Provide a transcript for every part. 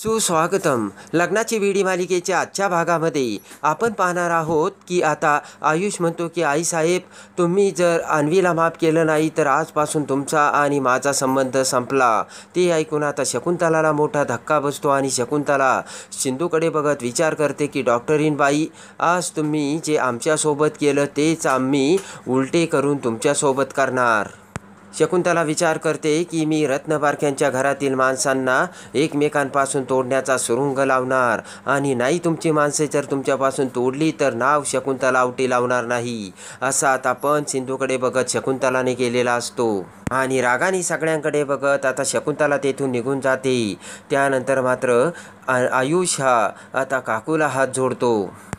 सुस्वागतम. लग्नाची वेडी मालिकेच्या आजच्या भागामध्ये आपण पाहणार आहोत की आता आयुष म्हणतो की आईसाहेब, तुम्ही जर अन्वीला माफ केलं नाही तर आजपासून तुमचा आणि माझा संबंध संपला. ते ऐकून आता शकुंतलाला मोठा धक्का बसतो आणि शकुंतला सिंधूकडे बघत विचार करते की डॉक्टरीनबाई, आज तुम्ही जे आमच्यासोबत केलं तेच आम्ही उलटे करून तुमच्यासोबत करणार. शकुंतला विचार करते की मी रत्नबारक्यांच्या घरातील माणसांना एकमेकांपासून तोडण्याचा सुरुंग लावणार आणि नाही, तुमची माणसे जर तुमच्यापासून तोडली तर नाव शकुंतला आवटी लावणार नाही. असा आता पण सिंधूकडे बघत शकुंतलाने केलेला असतो आणि रागाने सगळ्यांकडे बघत आता शकुंतला तेथून निघून जाते. त्यानंतर मात्र आयुष हा आता काकूला हात जोडतो.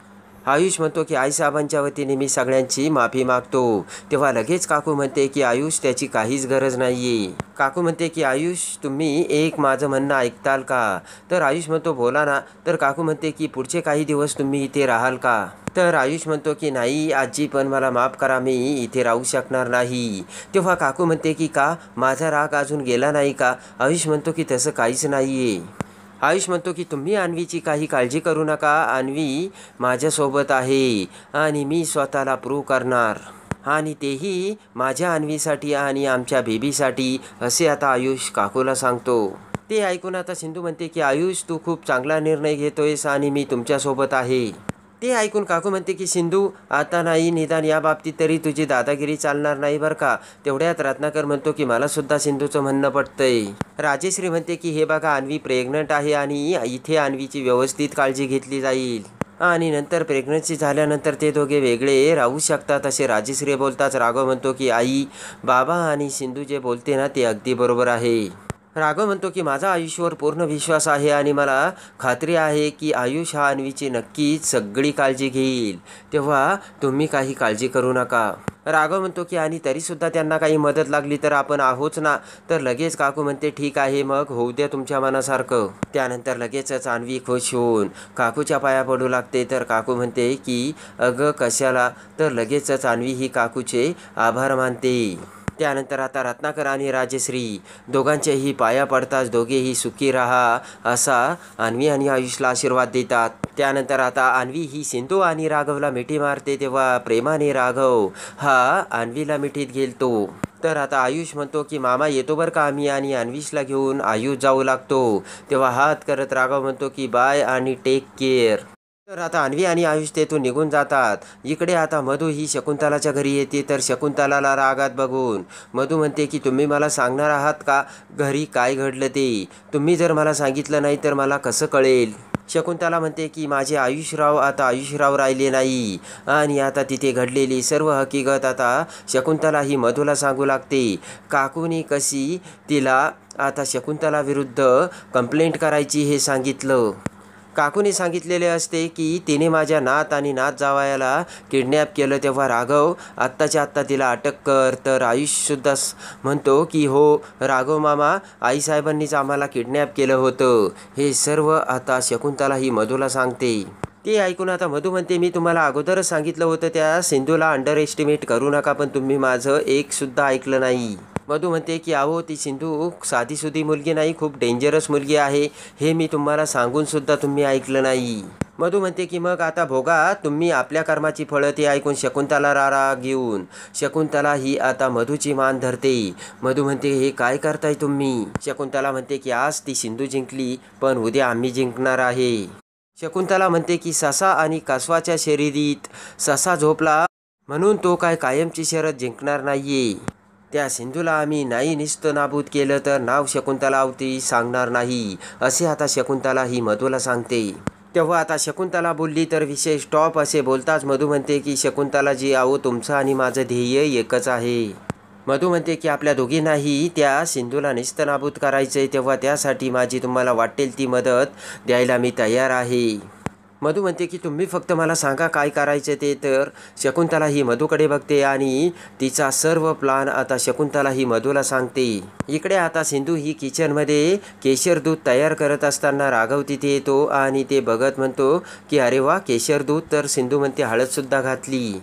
आयुष म्हणतो की आईसाहेबांच्या वतीने मी सगळ्यांची माफी मागतो. तेव्हा लगेच काकू म्हणते की आयुष, त्याची काहीच गरज नाही आहे. काकू म्हणते की आयुष, तुम्ही एक माझं म्हणणं ऐकताल का? तर आयुष म्हणतो बोला ना. तर काकू म्हणते की पुढचे काही दिवस तुम्ही इथे राहाल का? तर आयुष म्हणतो की नाही आजी, पण मला माफ करा, मी इथे राहू शकणार नाही. तेव्हा काकू म्हणते की का, माझा राग अजून गेला नाही का? आयुष म्हणतो की तसं काहीच नाही आहे. आयुष म्हणतो की तुम्ही अन्वीची काही काळजी करू नका, अन्वी माझ्यासोबत आहे आणि मी स्वतःला प्रूव्ह करणार, आणि तेही माझ्या अन्वीसाठी आणि आमच्या बेबीसाठी, असे आता आयुष काकूला सांगतो. ते ऐकून आता सिंधू म्हणते की आयुष, तू खूप चांगला निर्णय घेतोयस आणि मी तुमच्यासोबत आहे. ते ऐकून काकू म्हणते की सिंधू, आता नाही, निदान या बाबतीत तरी तुझी दादागिरी चालणार नाही बरं का. तेवढ्यात रत्नाकर म्हणतो की मला सुद्धा सिंधूचं म्हणणं पटतंय. राजेश्री म्हणते की हे बघा, अन्वी प्रेग्नंट आहे आणि इथे अन्वीची व्यवस्थित काळजी घेतली जाईल आणि नंतर प्रेग्नन्सी झाल्यानंतर ते दोघे वेगळे राहू शकतात, असे राजेश्री बोलताच राघव म्हणतो की आई, बाबा आणि सिंधू जे बोलते ना ते अगदी बरोबर आहे. राघव म्हणतो की माझा आयुषवर पूर्ण विश्वास आहे आणि मला खात्री आहे की आयुष हा अन्वीची नक्कीच सगळी काळजी घेईल. तेव्हा तुम्ही काही काळजी करू नका. राघव म्हणतो की आणि तरीसुद्धा त्यांना काही मदत लागली तर आपण आहोच ना. तर लगेच काकू म्हणते ठीक आहे, मग होऊ द्या तुमच्या मनासारखं. त्यानंतर लगेचच अन्वी खुश होऊन काकूच्या पाया पडू लागते. तर काकू म्हणते की अगं कशाला. तर लगेचच अन्वी ही काकूचे आभार मानते. त्यानंतर आता रत्नाकर आणि राजेश्री दोघांचेही पाया पडताच दोघेही सुखी राहा असा अन्वी आणि आयुषला आशीर्वाद देतात. त्यानंतर आता अन्वी ही सिंधू आणि राघवला मिठी मारते. तेव्हा प्रेमाने राघव हा अन्वीला मिठीत घेतो. तर आता आयुष म्हणतो की मामा येतो बरं का आम्ही, आणि अन्वीशला घेऊन आयुष जाऊ लागतो. तेव्हा हात करत राघव म्हणतो की बाय आणि टेक केअर. तर आता अन्वी आणि आयुष तेथून निघून जातात. इकडे आता मधू ही शकुंतलाच्या घरी येते. तर शकुंतलाला रागात बघून मधू म्हणते की तुम्ही मला सांगणार आहात का घरी काय घडलं ते? तुम्ही जर मला सांगितलं नाही तर मला कसं कळेल? शकुंतला म्हणते की माझे आयुषराव आता आयुषराव राहिले नाही आणि आता तिथे घडलेली सर्व हकीकत आता शकुंतला ही मधूला सांगू लागते. काकूनी कशी तिला आता शकुंतला विरुद्ध कंप्लेंट करायची हे सांगितलं. काकूने सांगितलेले असते की तिने माझ्या नात आणि नात जावयाला किडनॅप केलं. तेव्हा राघव आत्ताच्या आत्ता तिला अटक कर. तर आयुषसुद्धा म्हणतो की हो राघव मामा, आईसाहेबांनीच आम्हाला किडनॅप केलं होतं. हे सर्व आता शकुंतला ही मधूला सांगते. ते ऐकून आता मधू म्हणते मी तुम्हाला अगोदरच सांगितलं होतं त्या सिंधूला अंडर एस्टिमेट करू नका, पण तुम्ही माझं एकसुद्धा ऐकलं नाही. मधू म्हणते की अहो, ती सिंधू साधीसुधी मुलगी नाही, खूप डेंजरस मुलगी आहे. हे मी तुम्हाला सांगूनसुद्धा तुम्ही ऐकलं नाही. मधू म्हणते की मग आता भोगा तुम्ही आपल्या कर्माची फळं. ते ऐकून शकुंतला राग घेऊन शकुंतला ही आता मधूची मान धरते. मधू म्हणते हे काय करताय तुम्ही? शकुंतला म्हणते की आज ती सिंधू जिंकली, पण उद्या आम्ही जिंकणार आहे. शकुंतला म्हणते की ससा आणि कासवाच्या शर्यतीत ससा झोपला म्हणून तो काय कायमची शर्यत जिंकणार नाहीये. त्या सिंधूला आम्ही नाही निस्त नाबूद केलं तर नाव शकुंतला आवटी सांगणार नाही, असे आता शकुंतला ही मधूला सांगते. तेव्हा आता शकुंतला बोलली तर विषय स्टॉप, असे बोलताच मधू म्हणते की शकुंतलाजी, अहो तुमचं आणि माझं ध्येय एकच आहे. मधू म्हणते की आपल्या दोघींनाही त्या सिंधूला निस्तनाबूत करायचं. तेव्हा त्यासाठी माझी तुम्हाला वाटेल ती मदत द्यायला मी तयार आहे. मधू म्हणते की तुम्ही फक्त मला सांगा काय करायचं ते. तर शकुंतला ही मधूकडे बघते आणि तिचा सर्व प्लान आता शकुंतला ही मधूला सांगते. इकडे आता सिंधू ही किचनमध्ये केशर दूध तयार करत असताना राघव तिथे येतो आणि ते बघत म्हणतो की अरे वा केशर दूध. तर सिंधू म्हणते हळदसुद्धा घातली.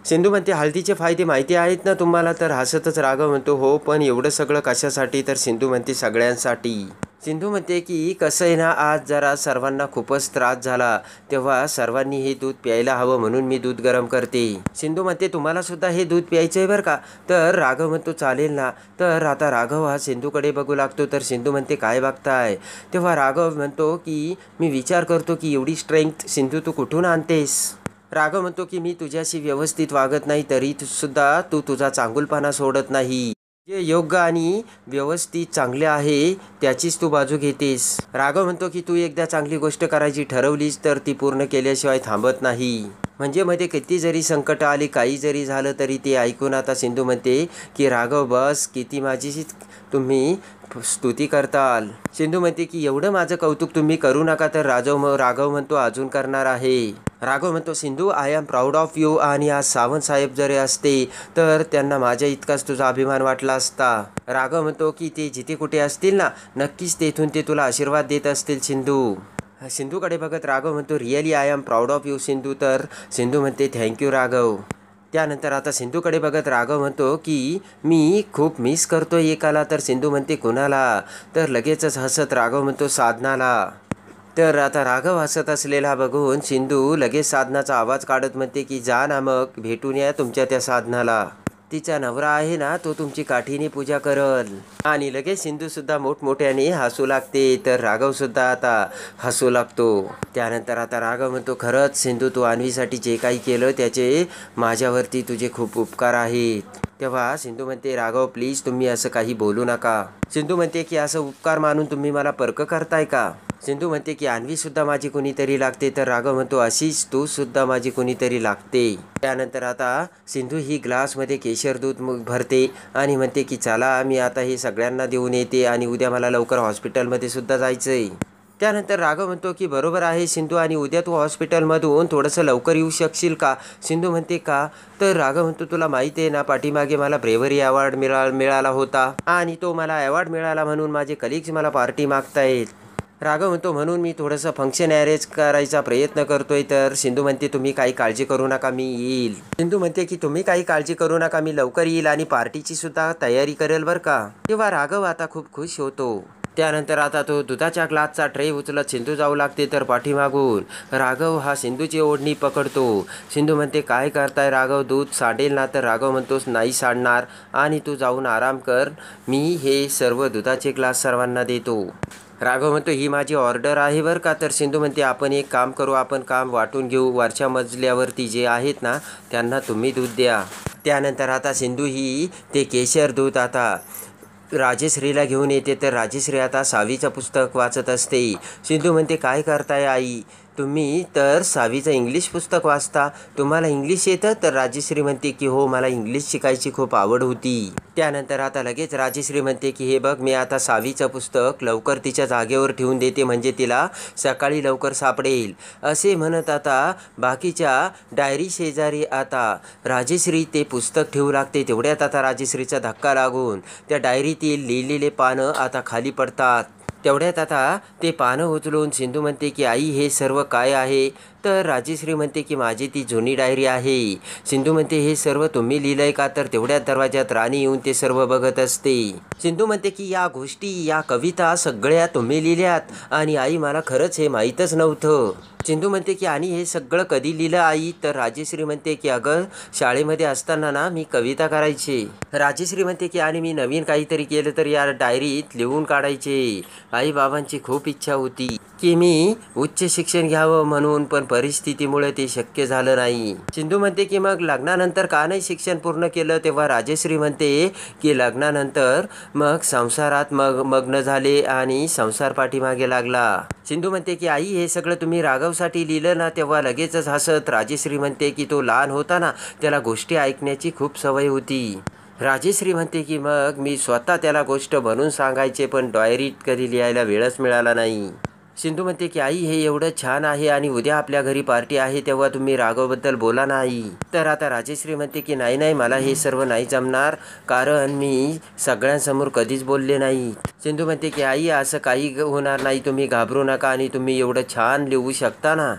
सिंधू म्हणते हळदीचे फायदे माहिती आहेत ना तुम्हाला? तर हसतच राघव म्हणतो हो, पण एवढं सगळं कशासाठी? तर सिंधू म्हणते सगळ्यांसाठी. सिंधू म्हणते की कसं आहे ना, आज जरा सर्वांना खूपच त्रास झाला, तेव्हा सर्वांनी हे दूध प्यायला हवं म्हणून मी दूध गरम करते. सिंधू म्हणते तुम्हाला सुद्धा हे दूध प्यायचं आहे बरं का? तर राघव म्हणतो चालेल ना. तर आता राघव हा सिंधूकडे बघू लागतो. तर सिंधू म्हणते काय बघताय? तेव्हा राघव म्हणतो की मी विचार करतो की एवढी स्ट्रेंथ सिंधू तू कुठून आणतेस? राघव म्हणतो की मी तुझ्याशी व्यवस्थित वागत नाही तरी सुद्धा तू तुझा चांगुलपणा सोडत नाही. जे योग्य आणि व्यवस्थित चांगले आहे त्याचीच तू बाजू घेतेस. राघव म्हणतो की तू एकदा चांगली गोष्ट करायची ठरवलीस तर ती पूर्ण केल्याशिवाय थांबत नाही. म्हणजे मध्ये किती जरी संकट आली, काही जरी झालं तरी ते ऐकून आता सिंधू म्हणते की राघव बस, किती माझी तुम्ही स्तुती करताल. सिंधू म्हणते की एवढं माझं कौतुक तुम्ही करू नका. तर राघव म्हणतो अजून करणार आहे. राघव म्हणतो Sindhu I am proud of you. आणि आज सावंत साहेब जरी असते तर त्यांना माझ्या इतकाच तुझा अभिमान वाटला असता. राघव म्हणतो की ते जिथे कुठे असतील ना, नक्कीच तेथून ते तुला आशीर्वाद देत असतील सिंधू. सिंधूकडे बघत राघव म्हणतो really I am proud of you Sindhu. तर सिंधू म्हणते थँक्यू राघव. त्यानंतर आता सिंधूकडे बघत राघव म्हणतो की मी खूप मिस करतो एकाला. तर सिंधू म्हणते कुणाला? तर लगेचच हसत राघव म्हणतो साधनाला. तर आता राघव हसत असलेला बघून सिंधू लगेच साधनाचा आवाज काढत म्हणते की जा ना मग भेटून या तुमच्या त्या साधनाला. तिचा नवरा आहे ना, तो तुमची काठीने पूजा करल. आणि लगेच सिंधू सुद्धा मोठमोठ्याने हसू लागते. तर राघव सुद्धा आता हसू लागतो. त्यानंतर आता राघव म्हणतो खरंच सिंधू तू अन्वीसाठी जे काही केलं त्याचे माझ्यावरती तुझे खूप उपकार आहेत. तेव्हा सिंधू म्हणते राघव प्लीज तुम्ही असं काही बोलू नका. सिंधू म्हणते की असं उपकार मानून तुम्ही मला परक करताय का? सिंधू म्हणते की अन्वी सुद्धा माझी कुणीतरी लागते. तर राघव म्हणतो अशीच तू सुद्धा माझी कुणीतरी लागते. त्यानंतर आता सिंधू ही ग्लासमध्ये केशर दूध भरते आणि म्हणते की चला मी आता हे सगळ्यांना देऊन येते आणि उद्या मला लवकर हॉस्पिटलमध्ये सुद्धा जायचंय. त्यानंतर राघव म्हणतो की बरोबर आहे सिंधू, आणि उद्या तू हॉस्पिटलमधून थोडंसं लवकर येऊ शकशील का? सिंधू म्हणते का? तर राघव म्हणतो तुला माहिती आहे ना, पाठीमागे मला ब्रेव्हरी अवॉर्ड मिळाला होता आणि तो मला अवॉर्ड मिळाला म्हणून माझे कलिग्स मला पार्टी मागतायत. राघव म्हणतो म्हणून मी थोडंसं फंक्शन अरेंज करायचा प्रयत्न करतोय. तर सिंधू म्हणते तुम्ही काही काळजी करू नका, मी येईल. सिंधू म्हणते की तुम्ही काही काळजी करू नका, मी लवकर येईल आणि पार्टीची सुद्धा तयारी करेल बरं का. तेव्हा राघव आता खूप खुश होतो. त्यानंतर आता तो दुधाच्या ग्लासचा ट्रे उचलत सिंधू जाऊ लागते. तर पाठीमागून राघव हा सिंधूची ओढणी पकडतो. सिंधू म्हणते काय करताय राघव, दूध सांडेल ना? तर राघव म्हणतोस नाही सांडणार आणि तू जाऊन आराम कर, मी हे सर्व दुधाचे ग्लास सर्वांना देतो. राघव म्हणतो ही माझी ऑर्डर आहे बरं का. तर सिंधू म्हणते आपण एक काम करू, आपण काम वाटून घेऊ. वरच्या मजल्यावरती जे आहेत ना त्यांना तुम्ही दूध द्या. त्यानंतर आता सिंधू ही ते केशर दूध आता राजेश्रीला घेऊन येते. तर राजेश्री आता 6वीचं पुस्तक वाचत असते. सिंधू म्हणते काय करताय आई तुम्ही? तर 6वीचं इंग्लिश पुस्तक वाचता, तुम्हाला इंग्लिश येतं? तर राजेश्री म्हणते की हो मला इंग्लिश शिकायची खूप आवड होती. त्यानंतर आता लगेच राजेश्री म्हणते की हे बघ मी आता 6वीचं पुस्तक लवकर तिच्या जागेवर ठेवून देते म्हणजे तिला सकाळी लवकर सापडेल. असे म्हणत आता बाकीच्या डायरी शेजारी आता राजेश्री ते पुस्तक ठेवू लागते. तेवढ्यात आता राजेश्रीचा धक्का लागून त्या डायरीतील लिहिलेले पानं आता खाली पडतात. तेवढ्यात आता ते पानं उचलून सिंधू म्हणते की आई हे सर्व काय आहे? तर राजेश्री म्हणते की माझी ती जुनी डायरी आहे. सिंधू म्हणते हे सर्व तुम्ही लिहिलंय का? तर तेवढ्यात दरवाज्यात राणी येऊन ते सर्व बघत असते. सिंधू म्हणते की या गोष्टी, या कविता सगळ्या तुम्ही लिहिल्यात आणि आई मला खरंच हे माहीतच नव्हतं. सिंधू म्हणते की आणि हे सगळं कधी लिहिलं आई? तर राजेश्री म्हणते की अगं शाळेमध्ये असताना ना मी कविता करायचे. राजेश्री म्हणते की आणि मी नवीन काहीतरी केलं तर या डायरीत लिहून काढायचे. आई बाबांची खूप इच्छा होती की मी उच्च शिक्षण घ्यावं म्हणून, पण परिस्थितीमुळे ते शक्य झालं नाही. सिंधू म्हणते की मग लग्नानंतर का नाही शिक्षण पूर्ण केलं? तेव्हा राजेश्री म्हणते की लग्नानंतर मग संसारात मग्न झाले आणि संसार पाठीमागे लागला. सिंधू म्हणते की आई हे सगळं तुम्ही राघवसाठी लिहिलं ना? तेव्हा लगेचच हसत राजेश्री म्हणते की तो लहान होता ना, त्याला गोष्टी ऐकण्याची खूप सवय होती. राजेश्री म्हणते की मग मी स्वतः त्याला गोष्ट बनवून सांगायचे, पण डायरीत कधी लिहायला वेळच मिळाला नाही. सिंधू म्हणते की आई हे एवढं छान आहे आणि उद्या आपल्या घरी पार्टी आहे तेव्हा तुम्ही राघवबद्दल बोला नाही. तर आता राजेश्री म्हणते की नाही मला हे सर्व नाही जमणार, कारण मी सगळ्यांसमोर कधीच बोलले नाही. सिंधू म्हणते की आई असं काही होणार नाही, तुम्ही घाबरू नका आणि तुम्ही एवढं छान लिहू शकता ना.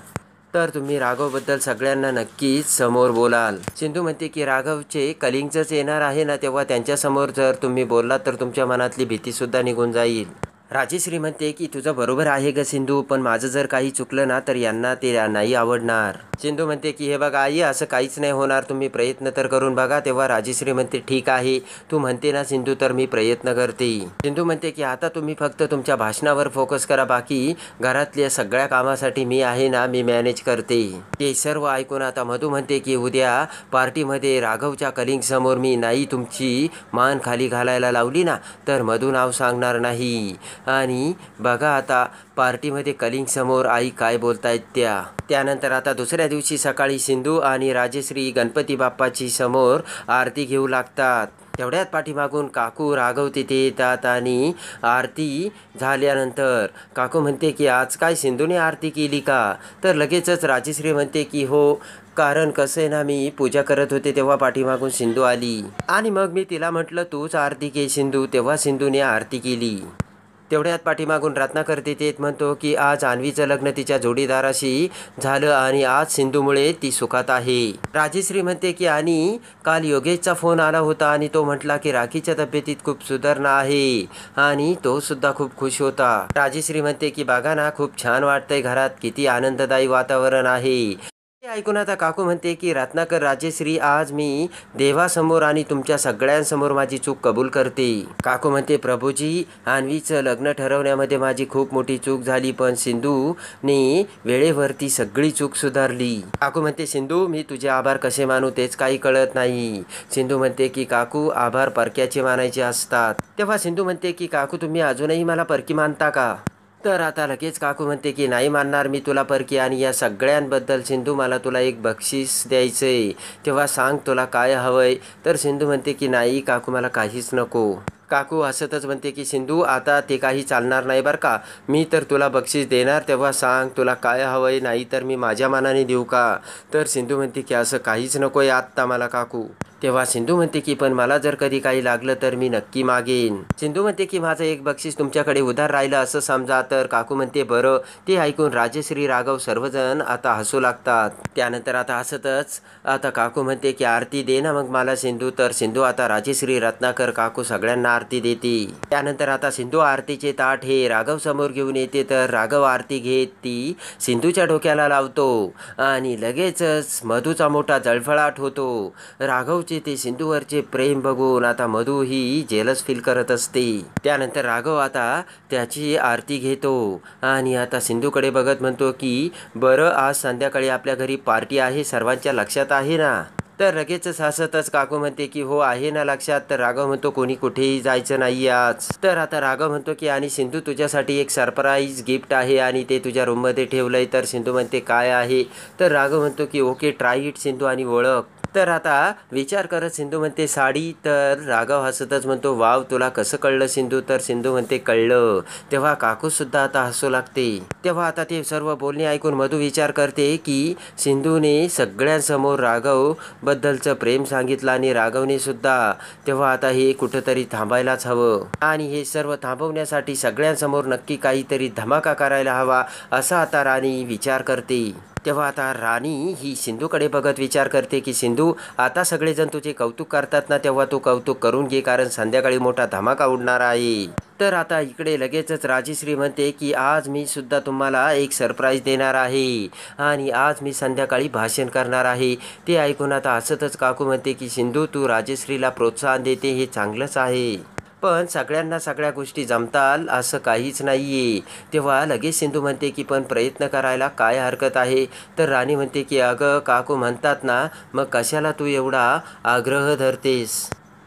तर तुम्ही राघवबद्दल सगळ्यांना नक्कीच समोर बोलाल. सिंधू म्हणते की राघवचे कलिंगच येणार आहे ना, तेव्हा त्यांच्यासमोर जर तुम्ही बोललात तर तुमच्या मनातली भीतीसुद्धा निघून जाईल. राजेश्री म्हणते की तुझं बरोबर आहे ग सिंधू, पण माझं जर काही चुकलं ना तर यांना ते नाही आवडणार. सिंधू म्हणते की हे बघा आई, असं काहीच नाही होणार, तुम्ही प्रयत्न तर करून बघा. तेव्हा राजेश्री म्हणते ठीक आहे, तू म्हणते ना सिंधू तर मी प्रयत्न करते. सिंधू म्हणते की आता तुम्ही फक्त तुमच्या भाषणावर फोकस करा, बाकी घरातल्या सगळ्या कामासाठी मी आहे ना, मी मॅनेज करते. ते सर्व ऐकून आता मधू म्हणते की उद्या पार्टीमध्ये राघवच्या कलिंग समोर मी नाही तुमची मान खाली घालायला लावली ना तर मधू नाव सांगणार नाही. आणि बघा आता पार्टीमध्ये कलिंग समोर आई काय बोलतायत त्यानंतर आता दुसऱ्या दिवशी सकाळी सिंधू आणि राजेश्री गणपती बाप्पाची समोर आरती घेऊ लागतात. तेवढ्यात पाठीमागून काकू राघव तिथे येतात आणि आरती झाल्यानंतर काकू म्हणते की आज काय सिंधूने आरती केली का? तर लगेचच राजेश्री म्हणते की हो, कारण कसं आहे ना, मी पूजा करत होते तेव्हा पाठीमागून सिंधू आली आणि मग मी तिला म्हटलं तूच आरती घे सिंधू, तेव्हा सिंधूने आरती केली. तेवढ्यात पाठीमागून रत्नाकर तिथे म्हणतो की आज अन्वीचं लग्न तिच्या जोडीदाराशी झालं आणि आज सिंधूमुळे ती सुखात आहे. राजेश्री म्हणते की आणि काल योगेशचा फोन आला होता आणि तो म्हटला की राखीच्या तब्येतीत खूप सुधारणा आहे आणि तो सुद्धा खूप खुश होता. राजेश्री म्हणते की बघा ना, खूप छान वाटतंय, घरात किती आनंददायी वातावरण आहे. हे ऐकून आता काकू म्हणते की रत्नाकर राजेश्री, आज मी देवासमोर आणि तुमच्या सगळ्यांसमोर माझी चूक कबूल करते. काकू म्हणते प्रभूजी, अन्वीचं लग्न ठरवण्यामध्ये माझी खूप मोठी चूक झाली, पण सिंधूने वेळेवरती सगळी चूक सुधारली. काकू म्हणते सिंधू, मी तुझे आभार कसे मानू तेच काही कळत नाही. सिंधू म्हणते की काकू, आभार परक्याचे मानायचे असतात. तेव्हा सिंधू म्हणते की काकू, तुम्ही अजूनही मला परकी मानता का? तर आता लगेच काकू म्हणते की नाही मानणार मी तुला परकी, आणि या सगळ्यांबद्दल सिंधू मला तुला एक बक्षीस द्यायचंय, तेव्हा सांग तुला काय हवंय. तर सिंधू म्हणते की नाही काकू, मला काहीच नको. काकू हसतच म्हणते की सिंधू, आता ते काही चालणार नाही बरं का, मी तर तुला बक्षीस देणार, तेव्हा सांग तुला काय हवंय, नाही तर मी माझ्या मनाने देऊ का? तर सिंधू म्हणते की असं काहीच नको आहे आत्ता मला काकू. तेव्हा सिंधू म्हणते की पण मला जर कधी काही लागलं तर मी नक्की मागेन. सिंधू म्हणते की माझं एक बक्षीस तुमच्याकडे उधार राहिलं असं समजा. तर काकू म्हणते बरं. ते ऐकून राजेश्री राघव सर्वजण आता हसू लागतात. त्यानंतर आता हसतच आता काकू म्हणते की आरती दे ना मग मला सिंधू. तर सिंधू आता राजेश्री, रत्नाकर, काकू सगळ्यांना आरती देते. त्यानंतर आता सिंधू आरतीचे ताट हे राघव समोर घेऊन येते. तर राघव आरती घेत ती सिंधूच्या डोक्याला लावतो आणि लगेचच मधूचा मोठा जळफळाट होतो. राघव ते सिंधूवरचे प्रेम बघून आता मधू ही जेलस फील करत असते. त्यानंतर राघव आता त्याची आरती घेतो आणि आता सिंधूकडे बघत म्हणतो की बरं, आज संध्याकाळी आपल्या घरी पार्टी आहे, सर्वांच्या लक्षात आहे ना? तर लगेचच हसतच काकू म्हणते की हो आहे ना लक्षात. तर राघव म्हणतो कोणी कुठेही जायचं नाही आज. तर आता राघव म्हणतो की आणि सिंधू, तुझ्यासाठी एक सरप्राईज गिफ्ट आहे आणि ते तुझ्या रूममध्ये ठेवलंय. तर सिंधू म्हणते काय आहे? तर राघव म्हणतो की ओके, ट्राय इट सिंधू आणि ओळख. तर आता विचार करत सिंधू म्हणते साडी. तर राघव हसतच म्हणतो वाव, तुला कसं कळलं सिंधू? तर सिंधू म्हणते कळलं. तेव्हा काकू सुद्धा आता हसू लागते. तेव्हा आता ते सर्व बोलणे ऐकून मधू विचार करते की सिंधूने सगळ्यांसमोर राघव बद्दलचं प्रेम सांगितलं आणि राघवने सुद्धा. तेव्हा आता हे कुठंतरी थांबायलाच हवं आणि हे सर्व थांबवण्यासाठी सगळ्यांसमोर नक्की काहीतरी धमाका करायला हवा, असा आता राणी विचार करते. तेव्हा आता राणी ही सिंधूकडे बघत विचार करते की सिंधू, आता सगळेजण तुझे कौतुक करतात ना, तेव्हा तू कौतुक करून घे, कारण संध्याकाळी मोठा धमाका उडणार आहे. तर आता इकडे लगेचच राजेश्री म्हणते की आज मी सुद्धा तुम्हाला एक सरप्राईज देणार आहे आणि आज मी संध्याकाळी भाषण करणार आहे. ते ऐकून आता हसतच काकू म्हणते की सिंधू, तू राजेश्रीला प्रोत्साहन देते हे चांगलंच आहे, पण सगळ्यांना सगळ्या गोष्टी जमताल असं काहीच नाहीये. तेव्हा लगेच सिंधू म्हणते की पण प्रयत्न करायला काय हरकत आहे. तर राणी म्हणते की अगं काकू म्हणतात ना, मग कशाला तू एवढा आग्रह धरतेस?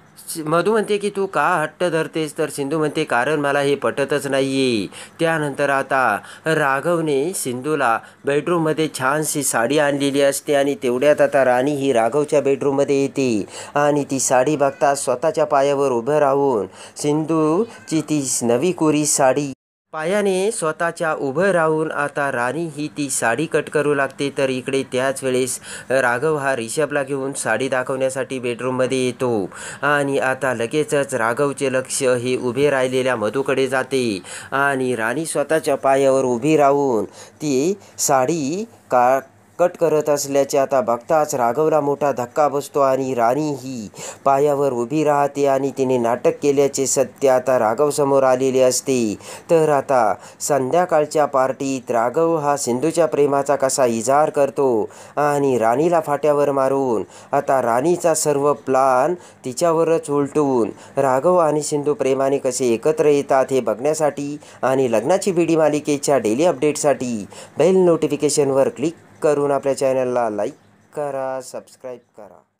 मधू म्हणते की तू का हट्ट धरतेस? तर सिंधू म्हणते कारण मला हे पटतच नाहीये. त्यानंतर आता राघवने सिंधूला बेडरूममध्ये छानशी साडी आणलेली असते आणि तेवढ्यात आता राणी ही राघवच्या बेडरूममध्ये येते आणि ती साडी बघता स्वतःच्या पायावर उभं राहून सिंधूची ती नवी कोरी साडी पायाने स्वतःच्या उभं राहून आता राणी ही ती साडी कट करू लागते. तर इकडे त्याच वेळेस राघव हा रिषभला घेऊन साडी दाखवण्यासाठी बेडरूममध्ये येतो आणि आता लगेचच राघवचे लक्ष हे उभे राहिलेल्या मधूकडे जाते आणि राणी स्वतःच्या पायावर उभी राहून ती साडी कट करत असल्याचे आता बघताच राघवला मोठा धक्का बसतो आणि राणी ही पायावर उभी राहते आणि तिने नाटक केल्याचे सत्य आता राघवसमोर आलेले असते. तर आता संध्याकाळच्या पार्टीत राघव हा सिंधूच्या प्रेमाचा कसा इजहार करतो आणि राणीला फाट्यावर मारून आता राणीचा सर्व प्लान तिच्यावरच उलटून राघव आणि सिंधू प्रेमाने कसे एकत्र येतात हे बघण्यासाठी आणि लग्नाची बीडी मालिकेच्या डेली अपडेटसाठी बेल नोटिफिकेशनवर क्लिक करून आपल्या चॅनलला लाईक करा, सबस्क्राईब करा.